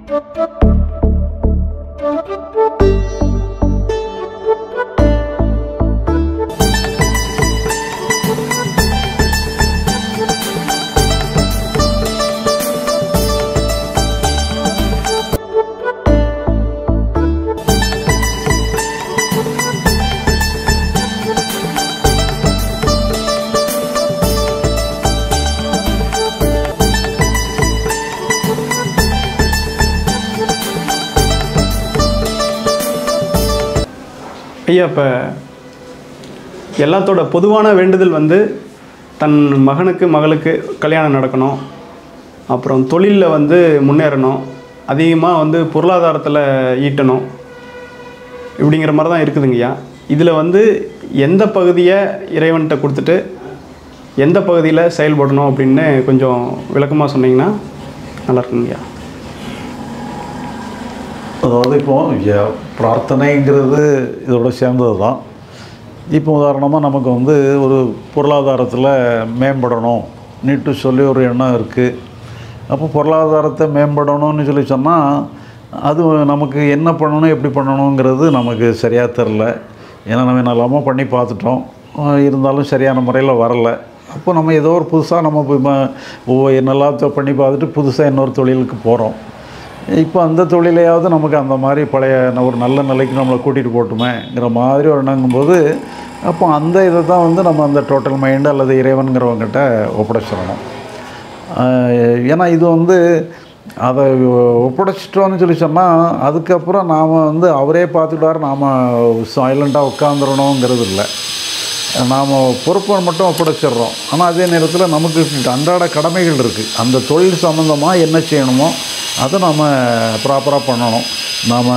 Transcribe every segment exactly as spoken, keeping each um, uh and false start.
ஐயா, இப்போ எல்லாத்தோட பொதுவான வேண்டுதல் வந்து தன் மகனுக்கு மகளுக்கு கல்யாணம் நடக்கணும், அப்புறம் தொழிலில் வந்து முன்னேறணும், அதிகமாக வந்து பொருளாதாரத்தில் ஈட்டணும், இப்படிங்கிற மாதிரி தான் இருக்குதுங்கய்யா. இதில் வந்து எந்த பகுதியை இறைவன்கிட்ட கொடுத்துட்டு எந்த பகுதியில் செயல்படணும் அப்படின்னு கொஞ்சம் விளக்கமாக சொன்னீங்கன்னா நல்லா இருக்குங்கய்யா. அதாவது இப்போது பிரார்த்தனைங்கிறது இதோட சேர்ந்தது தான். இப்போ உதாரணமாக நமக்கு வந்து ஒரு பொருளாதாரத்தில் மேம்படணும் நீட்டு சொல்லி ஒரு எண்ணம் இருக்குது. அப்போ பொருளாதாரத்தை மேம்படணும்னு சொல்லி சொன்னால் அது நமக்கு என்ன பண்ணணும் எப்படி பண்ணணுங்கிறது நமக்கு சரியாக தெரில. ஏன்னா நம்ம என்னெல்லாமோ பண்ணி பார்த்துட்டோம், இருந்தாலும் சரியான முறையில் வரலை. அப்போ நம்ம ஏதோ ஒரு புதுசாக நம்ம என்னெல்லாம் பண்ணி பார்த்துட்டு புதுசாக இன்னொரு தொழிலுக்கு போகிறோம். இப்போ அந்த தொழிலையாவது நமக்கு அந்த மாதிரி பழைய ஒரு நல்ல நிலைக்கு நம்மளை கூட்டிகிட்டு போட்டுமேங்கிற மாதிரி ஒரு எண்ணங்கும்போது அப்போ அந்த இதை தான் வந்து நம்ம அந்த டோட்டல் மைண்டு அல்லது இறைவனுங்கிறவங்ககிட்ட ஒப்படைச்சிடணும். ஏன்னா இது வந்து அதை ஒப்படைச்சிட்டோன்னு சொல்லி சொன்னால் அதுக்கப்புறம் நாம் வந்து அவரே பார்த்துக்கிட்டாரு, நாம் சைலண்ட்டாக உட்காந்துடணுங்கிறது இல்லை. நாம் பொறுப்பை மட்டும் ஒப்படைச்சிடுறோம். ஆனால் அதே நேரத்தில் நமக்கு அன்றாட கடமைகள் இருக்குது. அந்த தொழில் சம்மந்தமாக என்ன செய்யணுமோ அதை நாம் ப்ராப்பராக பண்ணணும். நாம்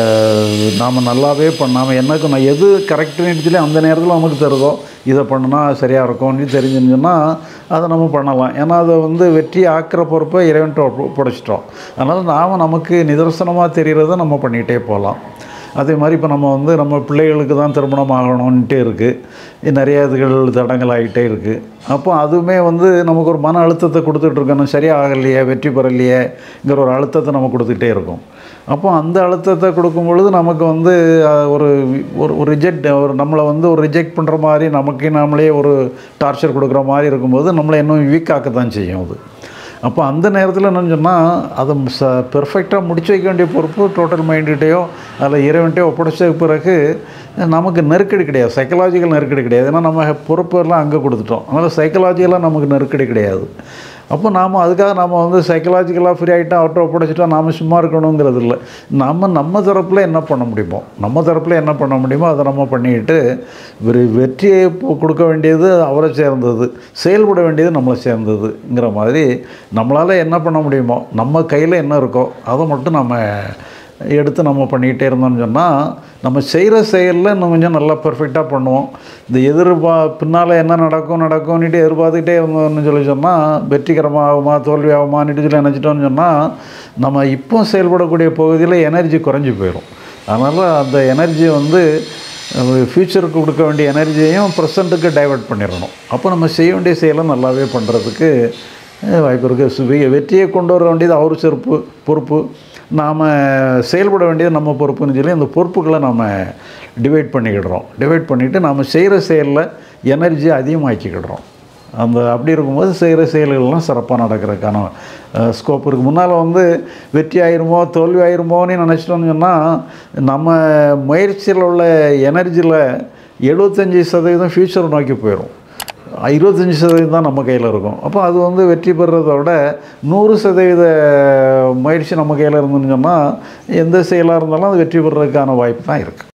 நாம் நல்லாவே பண்ணாமல் எனக்கு நான் எது கரெக்டுன்னு சொல்லி அந்த நேரத்தில் நமக்கு தருதோ இதை பண்ணுனா சரியாக இருக்கும்னு தெரிஞ்சுன்னா அதை நம்ம பண்ணலாம். ஏன்னா அதை வந்து வெற்றி ஆக்கிற பொறுப்பை இறைவன்ட்டு ஒப்படைச்சிட்டோம். அதனால் நாம் நமக்கு நிதர்சனமாக தெரிகிறத நம்ம பண்ணிகிட்டே போகலாம். அதே மாதிரி இப்போ நம்ம வந்து நம்ம பிள்ளைகளுக்கு தான் திருமணம் ஆகணுன்ட்டே இருக்குது, நிறைய இதுகள் தடங்கள் ஆகிட்டே இருக்குது. அப்போ அதுவுமே வந்து நமக்கு ஒரு மன அழுத்தத்தை கொடுத்துட்ருக்கணும். சரியாக ஆகலையே, வெற்றி பெறலையேங்கிற ஒரு அழுத்தத்தை நம்ம கொடுத்துக்கிட்டே இருக்கும். அப்போ அந்த அழுத்தத்தை கொடுக்கும் பொழுது நமக்கு வந்து ஒரு ஒரு ரிஜெக்ட் ஒரு நம்மளை வந்து ஒரு ரிஜெக்ட் பண்ணுற மாதிரி நமக்கு நம்மளே ஒரு டார்ச்சர் கொடுக்குற மாதிரி இருக்கும்போது நம்மளை இன்னும் வீக்காக்க தான் செய்யும் அது. அப்போ அந்த நேரத்தில் என்னன்னு சொன்னால் அதை ச பெர்ஃபெக்டாக முடிச்சு வைக்க வேண்டிய பொறுப்பு டோட்டல் மைண்டுகிட்டையோ அதில் இறைவன்கிட்டையோ ஒப்படைச்ச பிறகு நமக்கு நெருக்கடி கிடையாது, சைக்கலாஜிக்கல் நெருக்கடி கிடையாது. ஏன்னா நம்ம பொறுப்பெல்லாம் அங்கே கொடுத்துட்டோம். அதனால் சைக்கலாஜிக்கலாக நமக்கு நெருக்கடி கிடையாது. அப்போ நாம் அதுக்காக நாம் வந்து சைக்கலாஜிக்கலாக ஃப்ரீ ஆகிட்டோம், அவர்கிட்ட ஒப்படைச்சிட்டா நாம் சும்மா இருக்கணுங்கிறது இல்லை. நம்ம நம்ம தரப்பில் என்ன பண்ண முடியுமோ நம்ம தரப்பில் என்ன பண்ண முடியுமோ அதை நம்ம பண்ணிக்கிட்டு ஒரு வெற்றியை கொடுக்க வேண்டியது அவரை சேர்ந்தது, செயல்பட வேண்டியது நம்மளை சேர்ந்ததுங்கிற மாதிரி நம்மளால் என்ன பண்ண முடியுமோ நம்ம கையில் என்ன இருக்கோ அதை மட்டும் நம்ம எடுத்து நம்ம பண்ணிக்கிட்டே இருந்தோம்னு சொன்னால் நம்ம செய்கிற செயலில் இன்னும் கொஞ்சம் நல்லா பர்ஃபெக்டாக பண்ணுவோம். இந்த எதிர்பா பின்னால் என்ன நடக்கும் நடக்கும்னுட்டு எதிர்பார்த்துக்கிட்டே இருந்தோம்னு சொல்லி சொன்னால் வெற்றிகரமாகுமா தோல்வி ஆகுமான்னுட்டு சொல்லி நினச்சிட்டோம்னு சொன்னால் நம்ம இப்போ செயல்படக்கூடிய பகுதியில் எனர்ஜி குறைஞ்சி போயிடும். அதனால் அந்த எனர்ஜியை வந்து ஃப்யூச்சருக்கு கொடுக்க வேண்டிய எனர்ஜியையும் ப்ரெசண்ட்டுக்கு டைவெர்ட் பண்ணிடணும். அப்போ நம்ம செய்ய வேண்டிய செயலை நல்லாவே பண்ணுறதுக்கு வாய்ப்பு இருக்குது. வெற்றியை கொண்டு வர வேண்டியது அவர் சிறப்பு பொறுப்பு, நாம் செயல்பட வேண்டியது நம்ம பொறுப்புன்னு சொல்லி அந்த பொறுப்புகளை நாம் டிவைட் பண்ணிக்கிடுறோம். டிவைட் பண்ணிவிட்டு நாம் செய்கிற செயலில் எனர்ஜி அதிகமாக்கிக்கிடுறோம். அந்த அப்படி இருக்கும்போது செய்கிற செயல்கள்லாம் சிறப்பாக நடக்கிறதுக்கான ஸ்கோப் இருக்குது. முன்னால் வந்து வெற்றி ஆயிருமோ தோல்வி ஆயிருமோன்னு நினச்சிட்டோன்னு சொன்னால் நம்ம முயற்சியில் உள்ள எனர்ஜியில் எழுபத்தஞ்சி சதவீதம் ஃப்யூச்சரை நோக்கி போயிடும், இருபத்தஞ்சி சதவீதம் தான் நம்ம கையில் இருக்கும். அப்போ அது வந்து வெற்றி பெறுறத விட நூறு சதவீத முயற்சி நம்ம கையில் இருந்துன்னு சொன்னால் எந்த செயலாக இருந்தாலும் அது வெற்றி பெறுறதுக்கான வாய்ப்பு தான் இருக்குது.